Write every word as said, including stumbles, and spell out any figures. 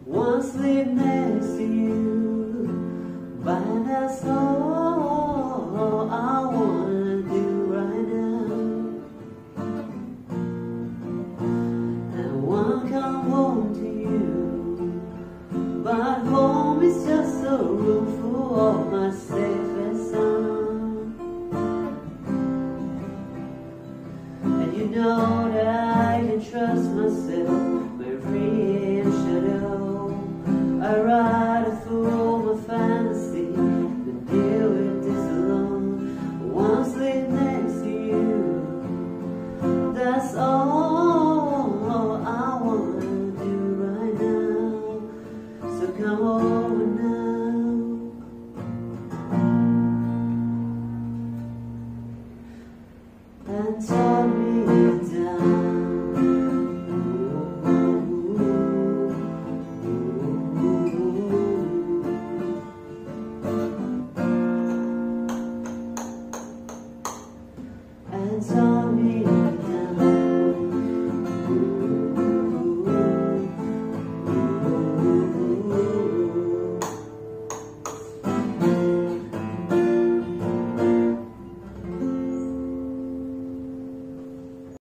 wanna sleep next to you, but that's all I wanna do right now. I wanna come home to you, but home is just a room full of myself.